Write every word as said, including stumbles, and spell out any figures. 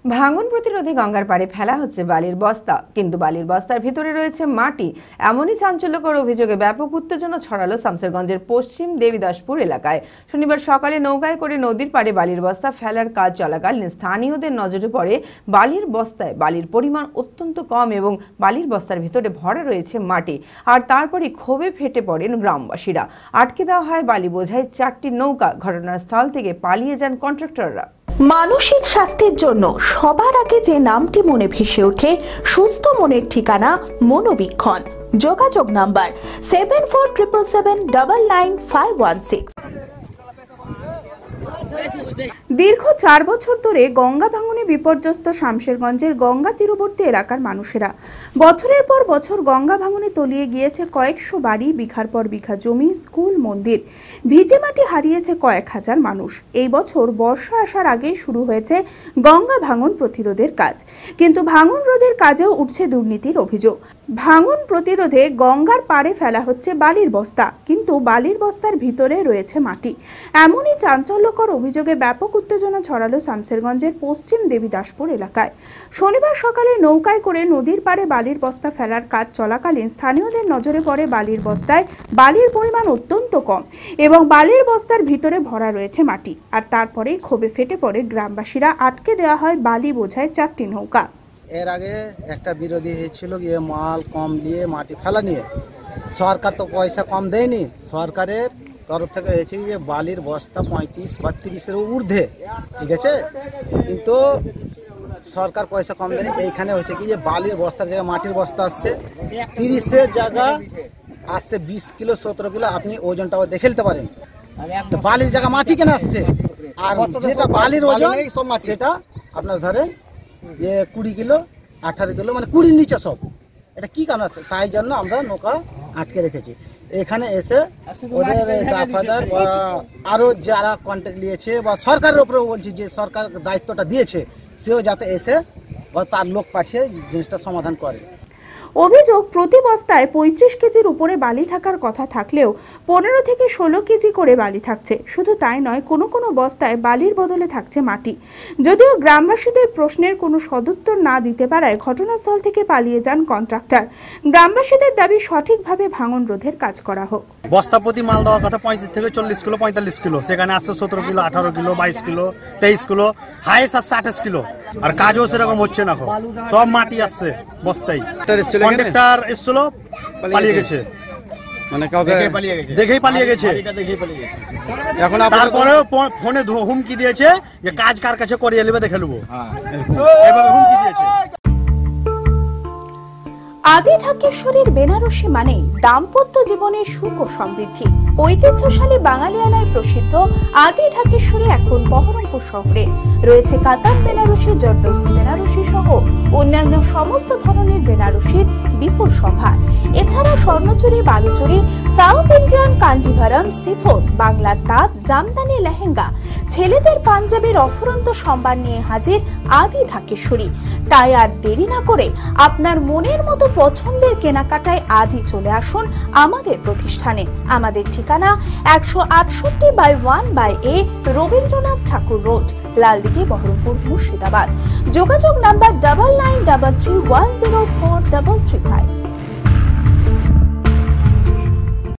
ভাঙন প্রতিরোধে গঙ্গার পাড়ে ফেলা হচ্ছে বালির বস্তা, কিন্তু বালির বস্তার ভিতরে রয়েছে মাটি। এমনই চাঞ্চল্যকর অভিযোগে ব্যাপক উত্তেজনা ছড়ালো শামসেরগঞ্জের পশ্চিম দেবীদাসপুর এলাকায়। শনিবার সকালে নৌকায় করে নদীর পাড়ে বালির বস্তা ফেলার কাজ চলাকালীন স্থানীয়দের নজরে পড়ে বালির বস্তায় বালির পরিমাণ অত্যন্ত কম এবং বালির বস্তার ভিতরে ভরা রয়েছে মাটি। আর তারপরই ক্ষোভে ফেটে পড়েন গ্রামবাসীরা। আটকে দেওয়া হয় বালি বোঝাই চারটি নৌকা। ঘটনাস্থল থেকে পালিয়ে যান কন্ট্রাক্টররা। মানসিক স্বাস্থ্যের জন্য সবার আগে যে নামটি মনে ভেসে ওঠে, সুস্থ মনের ঠিকানা মনোবীক্ষণ। যোগাযোগ number seven four triple seven double nine five one six. দীর্ঘ চার বছর ধরে গঙ্গা ভাঙনে বিপর্যস্ত শামসেরগঞ্জের গঙ্গা তীরবর্তী এলাকার মানুষেরা। বছরের পর বছর গঙ্গা ভাঙনে তলিয়ে গিয়েছে কয়েকশো বাড়ি, বিঘার পর বিঘা জমি, স্কুল, মন্দির, ভিটেমাটি হারিয়েছে কয়েক হাজার মানুষ। এই বছর বর্ষা আসার আগেই শুরু হয়েছে গঙ্গা ভাঙন প্রতিরোধের কাজ, কিন্তু ভাঙন রোধের কাজেও উঠছে দুর্নীতির অভিযোগ। ভাঙন প্রতিরোধে গঙ্গার পাড়ে ফেলা হচ্ছে বালির বস্তা, কিন্তু বালির বস্তার ভিতরে রয়েছে মাটি। এমনই চাঞ্চল্যকর অভিযোগে ব্যাপক উত্তেজনা ছড়ালো শামসেরগঞ্জের পশ্চিম দেবীদাসপুর এলাকায়। শনিবার সকালে নৌকায় করে নদীর পাড়ে বালির বস্তা ফেলার কাজ চলাকালীন স্থানীয়দের নজরে পড়ে বালির বস্তায় বালির পরিমাণ অত্যন্ত কম এবং বালির বস্তার ভিতরে ভরা রয়েছে মাটি। আর তারপরেই ক্ষোভে ফেটে পড়ে গ্রামবাসীরা। আটকে দেওয়া হয় বালি বোঝায় চারটি নৌকা। এর আগে একটা বিরোধী হয়েছিল গিয়ে মাল কম নিয়ে মাটি ফেলা নিয়ে, সরকার তো পয়সা কম দেয়নি। সরকারের তরফ থেকে হয়েছে যে বালির বস্তা পঁয়ত্রিশ বা তিরিশের ঊর্ধ্বে, ঠিক আছে, কিন্তু সরকার পয়সা কম দেয়নি। এইখানে হচ্ছে কি যে বালির বস্তার জায়গায় মাটির বস্তা আসছে, তিরিশের জায়গা আসছে বিশ কিলো সতেরো কিলো, আপনি ওজনটাও দেখে নিতে পারেন। বালির জায়গা মাটি কেন আসছে, আর যেটা বালির ওজন সেটা আপনার ধরেন যে কুড়ি কিলো আঠারো কিলো, মানে কুড়ির নিচে সব। এটা কি কারণ আছে, তাই জন্য আমরা নৌকা আটকে রেখেছি। এখানে এসে ওদের দাফাদার বা আরো যারা কন্ট্যাক্ট নিয়েছে বা সরকারের উপরেও বলছি যে সরকার দায়িত্বটা দিয়েছে, সেও যাতে এসে বা তার লোক পাঠিয়ে জিনিসটা সমাধান করে। অভিযোগ, প্রতি বস্তায় পঁয়ত্রিশ কেজির উপরে বালি থাকার কথা থাকলেও পনেরো থেকে ষোলো কেজি করে বালি থাকছে। শুধু তাই নয়, কোনো কোনো বস্তায় বালির বদলে থাকছে মাটি। যদিও গ্রামবাসীদের প্রশ্নের কোনো সদুত্তর না দিতে পারায় ঘটনাস্থল থেকে পালিয়ে যান কন্ট্রাক্টর। গ্রামবাসীদের দাবি সঠিকভাবে ভাঙন রোধের কাজ করা হোক। বস্তা প্রতি মাল দেওয়ার কথা পঁয়ত্রিশ থেকে চল্লিশ কিলো পঁয়তাল্লিশ কিলো, সেখানে আসছে সতেরো কিলো আঠারো কিলো বাইশ কিলো তেইশ কিলো, হাইস্ট আসছে আঠাশ কিলো। আর কাজও সেরকম হচ্ছে না, সব মাটি আসছে বস্তায়। কন্ট্রাক্টর এসেছিল, পালিয়ে গেছে, মানে দেখেই পালিয়ে গেছে। এখন তারপরে ফোনে হুমকি দিয়েছে যে কাজ কার কাছে করিয়ে নেবে দেখে নেবো, এভাবে হুমকি দিয়েছে। আদি ঢাকেশ্বরীর বেনারসি মানে দাম্পত্য জীবনের সুখ ও সমৃদ্ধি। ঐতিহ্যশালী বাঙালিয়ানায় প্রসিদ্ধ আদি ঢাকেশ্বরী এখন বহরমপুর শহরে রয়েছে কাতার বেনারসি, জর্দৌসি বেনারসি সহ অন্যান্য সমস্ত ধরনের বেনারসির বিপুল সম্ভার। এছাড়া Swarnachari, Baluchari, south Indian Kanjivaram, chiffon, বাংলার তাঁত, জামদানি, লেহেঙ্গা, ছেলেদের পাঞ্জাবের অফুরন্ত সম্ভার নিয়ে হাজির আদি ঢাকেশ্বরী। তাই আর দেরি না করে আপনার মনের মতো পছন্দের কেনাকাটায় আজই চলে আসুন আমাদের প্রতিষ্ঠানে। আমাদের ঠিকানা একশো আটষট্টি by one by A Rabindranath Thakur road, Laldighi, Baharampur, Murshidabad. যোগাযোগ number double nine double three one zero four double three five.